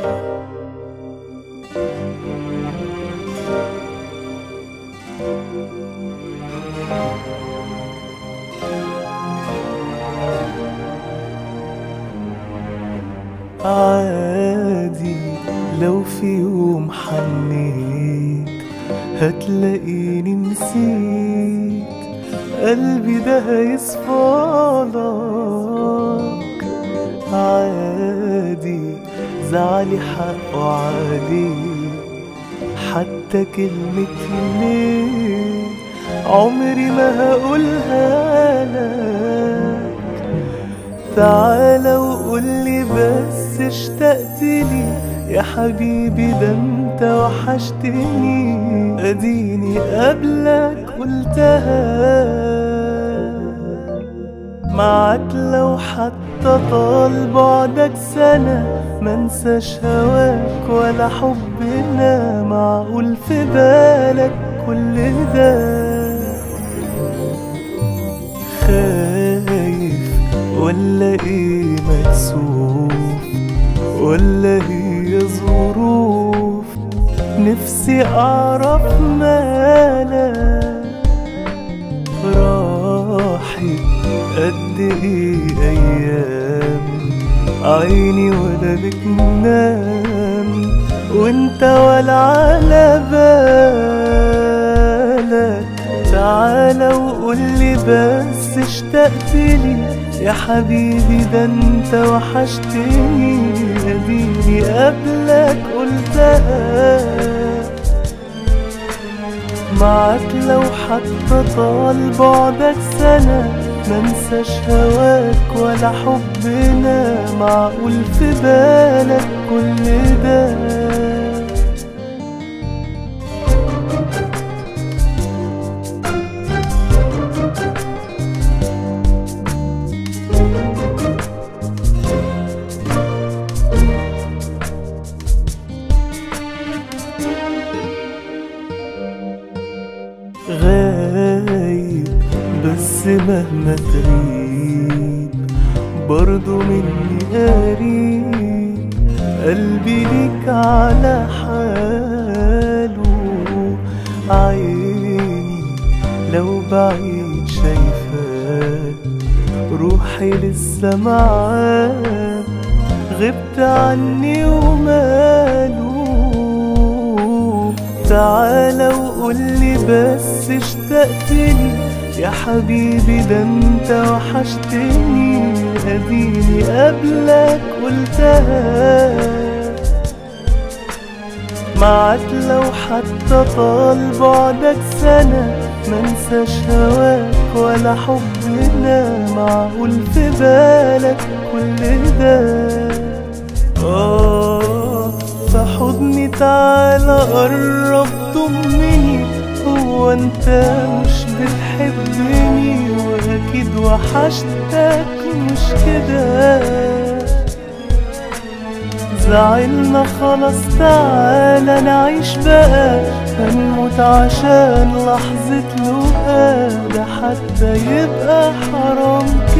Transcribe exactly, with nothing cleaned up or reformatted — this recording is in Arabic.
عادي لو في يوم حنيت هتلاقيني نسيت، قلبي ده هيصفالك. عادي زعلي حقه عليه، حتى كلمة ليه عمري ما هقولها لك. تعالى وقولي بس اشتقتلي يا حبيبي، ده انت وحشتني، اديني قبلك قلتها. معاك لو حتى طال بعدك سنة، منساش هواك ولا حبنا، معقول في بالك كل ده؟ خايف ولا ايه مكسوف، ولا هي ظروف؟ نفسي اعرف مالك. راحت قد ايه ايام، عيني ولا بتنام، وانت ولا على بالك. تعالى وقولي بس اشتقتلي يا حبيبي، ده انت وحشتني، اديني قبلك قلتها. معاك لو حتى طال بعدك سنة، منساش هواك ولا حبنا، معقول في بالك كل ده؟ غايب بس مهما تغيب برضو مني قريب، قلبي ليك على حاله. عيني لو بعيد شايفاك، روحي لسه معاك، غبت عني وماله. تعالى وقولي بس اشتقتلي يا حبيبي، ده انت وحشتني، اديني قبلك قلتها. معاك لو حتى طال بعدك سنة، منساش هواك ولا حبنا، معقول في بالك كل ده؟ آه في حضني تعالى قرب ضمني، هو انت مش بتحبني؟ واكيد وحشتك مش كده؟ زعلنا خلاص تعالى نعيش بقى، هنموت عشان لحظة لقاء، ده حتى يبقى حرام